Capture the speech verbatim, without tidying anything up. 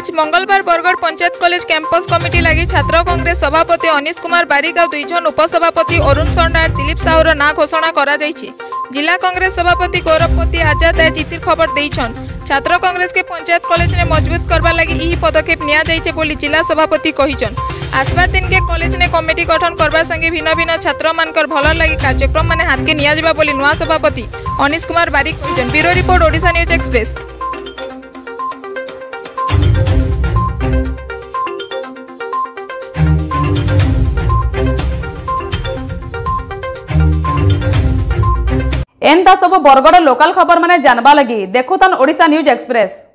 आज मंगलवार Bargarh panchayat college campus committee लगी छात्र कांग्रेस सभापति अनिश कुमार बारिक और दुई जन उपसभापति अरुण संडार दिलीप साहूर ना घोषणा करा जायछि। जिला कांग्रेस सभापति गौरवपति आजाद आज जीतिर खबर देइछन। छात्र कांग्रेस के पंचायत कॉलेज ने मजबूत करबा लगी यही पदक्षेप निया जायछि बोली जिला सभापति कहिछन। आसबार दिन के कॉलेज ने कमिटी गठन करबा संगे भिन्न भिन्न छात्र मानकर भल लगी कार्यक्रम माने हाथ के निया जिबा बोली नुआ सभापति अनिश कुमार बारिक कहिछन। Bureau report Odisha news express. एंता सब बरगढ़ लोकल खबर माने जानबा लगी देखुतन ओडिशा न्यूज एक्सप्रेस।